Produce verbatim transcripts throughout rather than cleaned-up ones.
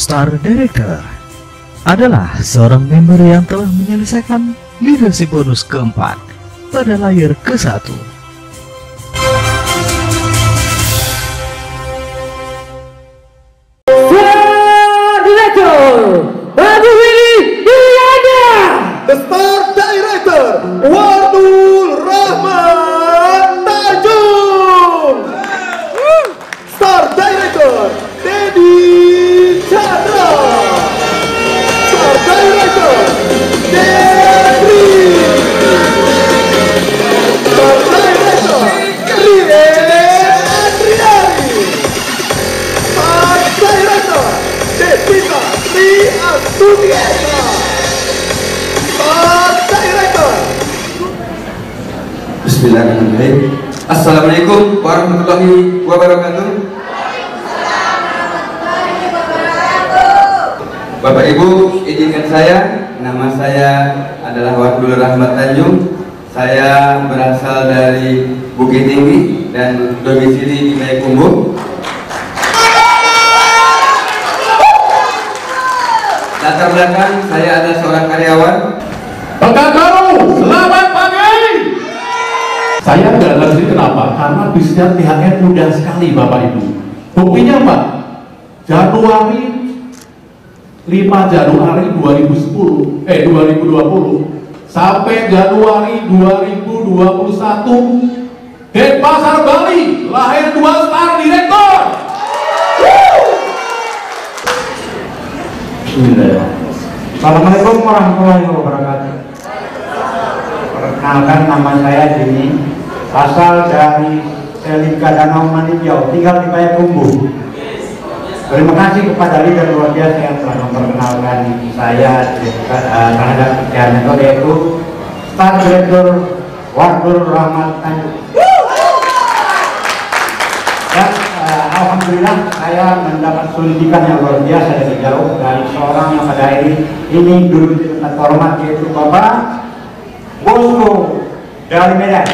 Star Director adalah seorang member yang telah menyelesaikan leadership bonus keempat pada layer ke satu. Star Director Bagi Willy Yuliana. The Star Director Wardul Rahmat Tanjung. Star Director Dedi Chandra. Star Director Debri. Star Director Rie Andriani. Star Director Devita Sri Astunieta. Star Director. Bismillahirrahmanirrahim. Assalamualaikum warahmatullahi wabarakatuh. Bapak Ibu, izinkan saya, nama saya adalah Wardul Rahmat Tanjung. Saya berasal dari Bukit Tinggi dan domisili di Payakumbuh. Latar belakang saya adalah seorang karyawan. Pekakaru, selamat pagi. Saya nggak ngerti kenapa, karena bisnisnya T H R mudah sekali Bapak Ibu. Buktinya Pak, Januari lima Januari dua ribu sepuluh eh dua ribu dua puluh sampai Januari dua ribu dua puluh satu Denpasar Bali lahir dua Star Director. Assalamualaikum warahmatullahi wabarakatuh. Perkenalkan, nama saya Jimmy, asal dari Selika Danau Maninjau, tinggal di Payakumbuh. Terima kasih kepada leader luar biasa yang telah memperkenalkan saya uh, terhadap kerjaan itu, yaitu Star Director Wardul Rahmat Tanjung. Dan uh, alhamdulillah saya mendapat suntikan yang luar biasa dari jauh dari seorang yang pada hari ini dulu di tempat hormat, yaitu Bapak Bosco dari Medan.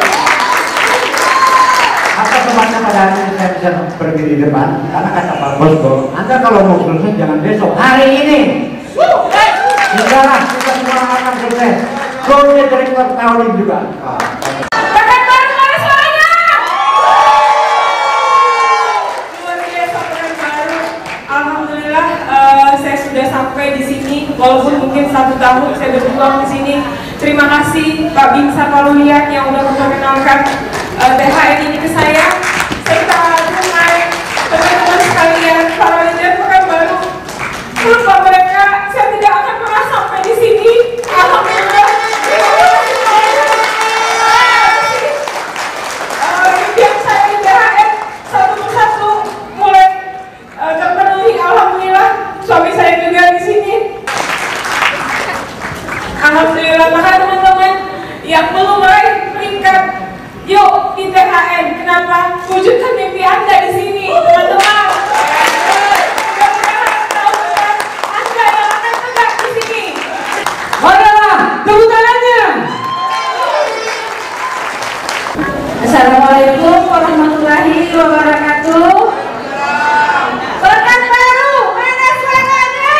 Apa sebabnya pada hari ini saya bisa berdiri di depan? Karena kata Pak Bosco, Anda kalau mau sukses jangan besok, hari ini. Sudahlah, kita semua akan sukses. Goalnya Director tahun ini juga. Alhamdulillah, uh, saya sudah sampai di sini. Walaupun mungkin satu tahun saya berjuang di sini. Terima kasih Pak Bimsa Palulian yang sudah memperkenalkan uh, T H R ini ke saya. Serta dengan teman-teman sekalian para leader Pekanbaru. Tanpa mereka, saya tidak akan pernah sampai di sini. Alhamdulillah. Uh, impian saya di T H R satu persatu mulai uh, terpenuhi. Alhamdulillah, suami saya juga di sini. Alhamdulillah, maka teman-teman yang belum meraih peringkat, yuk di T H N. Kenapa? Wujudkan mimpi Anda di sini, teman-teman. Mudah-mudahan tahun depan Anda yang akan tegak di sini. Marilah, tepuk tangannya. Assalamualaikum warahmatullahi wabarakatuh. Pekanbaru, mana suaranya?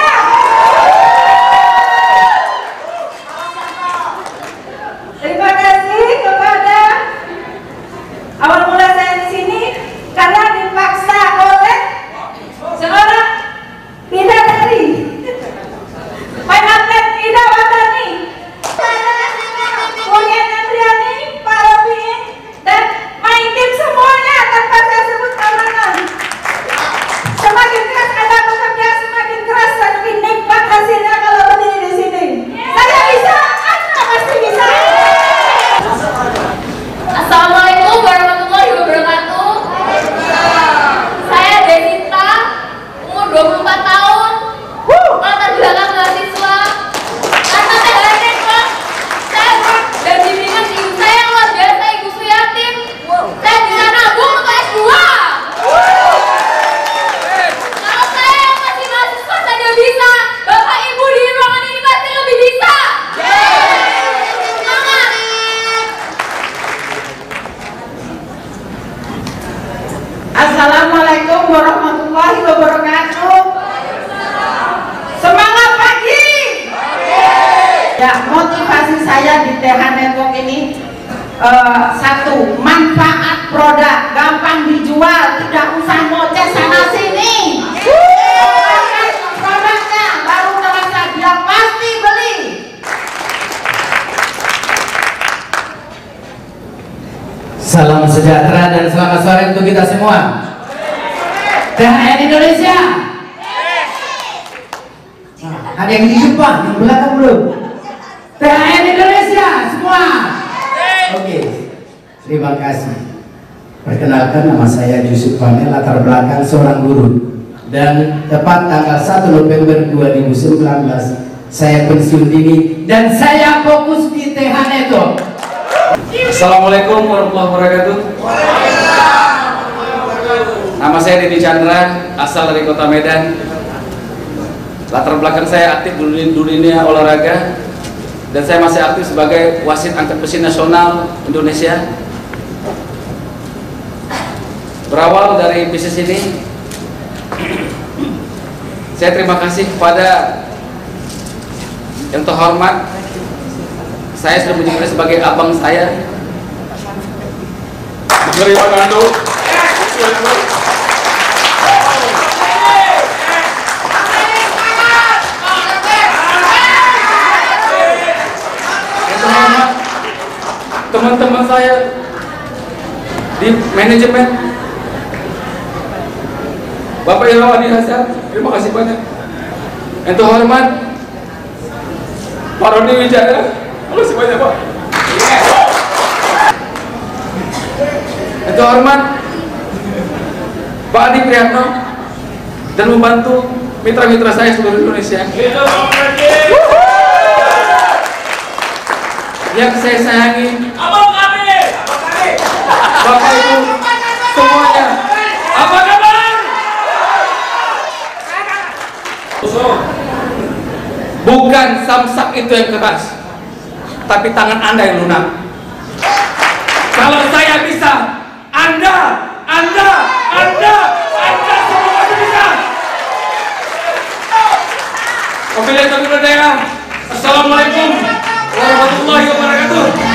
Terima kasih kepada awal mula saya di sini karena dipaksa oleh seorang bidadari, pengantin Ida Wadani, Rie Andriani, Pak Robi, dan main tim semuanya tanpa saya sebut nama. Ya, motivasi saya di T H Network ini uh, satu, manfaat produk, gampang dijual, tidak usah ngoceh sana sini. Produknya baru terasa dia pasti beli. Salam sejahtera dan selamat sore untuk kita semua. T H R Indonesia. Nah, ada yang di depan, yang belakang belum. T H R Indonesia semua. Oke, terima kasih. Perkenalkan, nama saya Yusuf Fahmi, latar belakang seorang guru. Dan tepat tanggal satu November dua ribu sembilan belas saya pensiun dini dan saya fokus di T H Network. Assalamualaikum warahmatullahi wabarakatuh. Nama saya Didi Chandra, asal dari Kota Medan. Latar belakang saya aktif di dunia olahraga dan saya masih aktif sebagai wasit angkat besi nasional Indonesia. Berawal dari bisnis ini, saya terima kasih kepada yang terhormat. Saya sudah menyebutnya sebagai abang saya. Terima kasih. Teman-teman saya di manajemen, Bapak Irwandi Hasan, terima kasih banyak. Yang terhormat Pak Roni Wijaya, terima kasih banyak Pak. Yang terhormat Pak Adi Prihatno dan membantu mitra-mitra saya seluruh Indonesia. Yang saya sayangi, Abang kami, Bapak Ibu semuanya. Apa kabar? Bukan samsak itu yang keras, tapi tangan Anda yang lunak. Kalau saya bisa, Anda, Anda, Anda, Anda semua bisa. Wabillahi taufiq wal hidayah. Assalamualaikum warahmatullahi wabarakatuh.